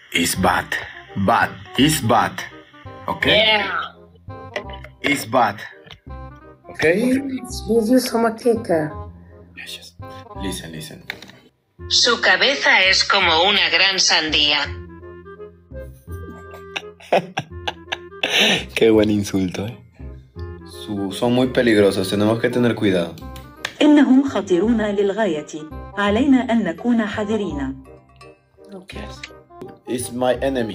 It's bad. Bad. It's bad. Okay? Yeah. It's bad. Okay? Let's give you some cake. Yes. Listen. Su cabeza es como una gran sandía. Qué buen insulto, ¿eh? Son muy peligrosos, tenemos que tener cuidado. إنهم خطيرون للغاية. علينا أن نكون حذرين. Okay. It's my enemy.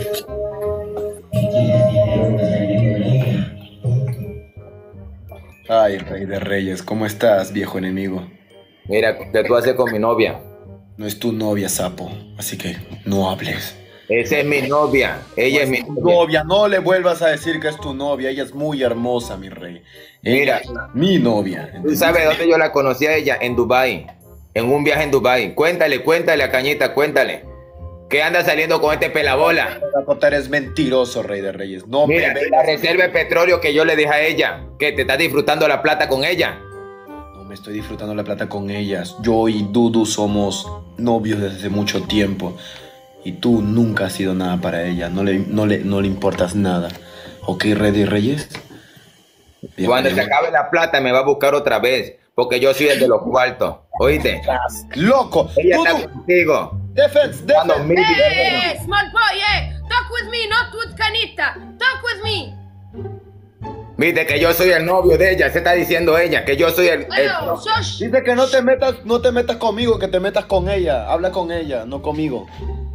Ay, Rey de Reyes, ¿cómo estás, viejo enemigo? Mira, ¿qué tú haces con mi novia? No es tu novia, sapo, así que no hables. Esa es mi novia. Ella es mi novia. No le vuelvas a decir que es tu novia. Ella es muy hermosa, mi rey. Mira, mi novia. ¿Tú sabes dónde yo la conocí a ella? En Dubái. En un viaje en Dubái. Cuéntale a Cañita, cuéntale. ¿Qué anda saliendo con este pelabola? Eres mentiroso, Rey de Reyes. No, mira, la reserva de petróleo que yo le dije a ella. Que te estás disfrutando la plata con ella. No me estoy disfrutando la plata con ellas. Yo y Dudu somos novios desde mucho tiempo. Y tú nunca has sido nada para ella. No le importas nada. ¿Ok, Rey de Reyes? Cuando se acabe la plata me va a buscar otra vez. Porque yo soy el de los cuartos. ¿Oíste? ¡Loco! Ella está contigo. Defense. Hey, small boy, talk with me, not with Canita. Talk with me. Viste que yo soy el novio de ella. Se está diciendo ella que yo soy el... Dice que no te metas conmigo, que te metas con ella. Habla con ella, no conmigo.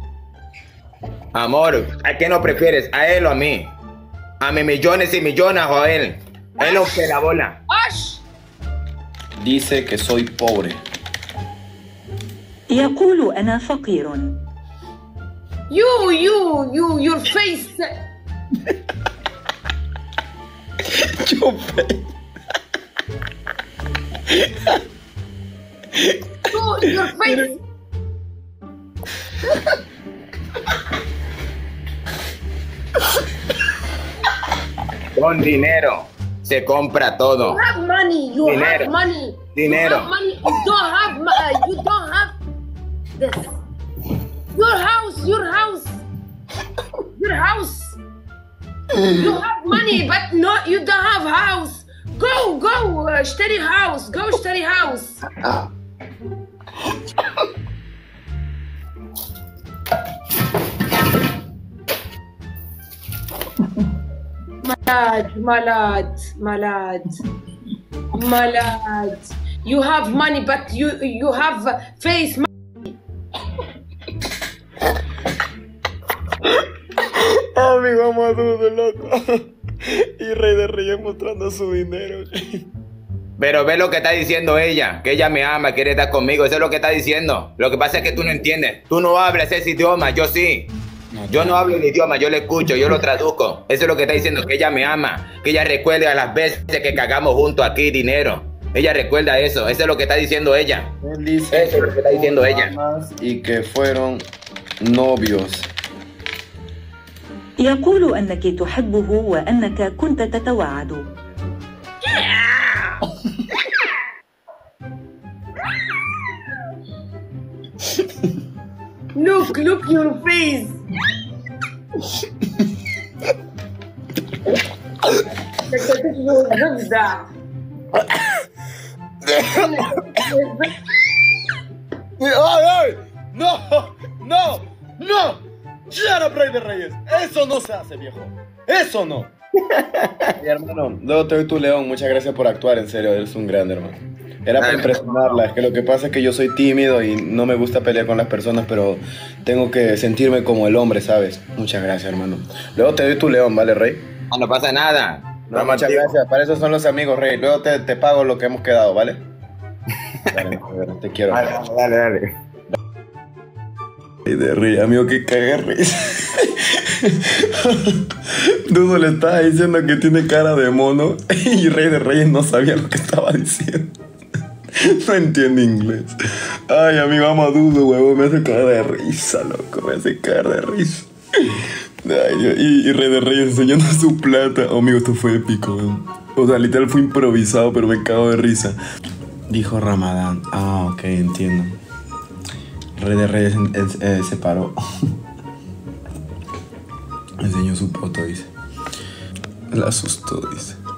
Amor, ¿a qué no prefieres? ¿A él o a mí? ¿A mis millones y millones o a él? Él es un pelabola. Dice que soy pobre. يقول أنا فقير. Your face. Your face. Your face. Con dinero se compra todo. You have money. You Dinero. have money. Dinero. You have money. You don't have this. Your house. You have money, but you don't have house. Go. اشتري house. Go اشتري house. Malad. You have money, but you have face. Amigo Madudo, loco. Y Rey de Reyes mostrando su dinero. Pero ve lo que está diciendo ella, que ella me ama, quiere estar conmigo, eso es lo que está diciendo. Lo que pasa es que tú no entiendes, tú no hablas ese idioma, yo sí. Yo no hablo el idioma, yo lo escucho, yo lo traduzco. Eso es lo que está diciendo, que ella me ama, que ella recuerde a las veces que cagamos juntos aquí dinero. Ella recuerda eso es lo que está diciendo ella. Él dice eso es lo que está diciendo ella. Y que fueron novios. يقول أنك تحبه وأنك كنت تتوعد. Look your face. ¡Ay! ¡No! ¡Ya, Rey de Reyes! ¡Eso no se hace, viejo! ¡Eso no! Mi hermano, luego te doy tu león. Muchas gracias por actuar, en serio, eres un grande, hermano. Era para impresionarla, es que lo que pasa es que yo soy tímido y no me gusta pelear con las personas, pero tengo que sentirme como el hombre, ¿sabes? Muchas gracias, hermano. Luego te doy tu león, ¿vale, Rey? No pasa nada. No, muchas gracias, para eso son los amigos, Rey. Luego te pago lo que hemos quedado, ¿vale? Dale, te quiero. Dale. Rey de Rey, amigo, que caga risa. Dudo le estaba diciendo que tiene cara de mono y Rey de Reyes no sabía lo que estaba diciendo. No entiende inglés. Ay, amigo, amo a Dudo, huevo. Me hace caer de risa, loco. Me hace caer de risa. Ay, y Rey de Reyes enseñando su plata. Oh, amigo, esto fue épico, weón. O sea, literal fue improvisado, pero me cago de risa. Dijo Ramadán. Ah, ok, entiendo. Rey de Reyes se paró. Enseñó su poto, dice. La asustó, dice.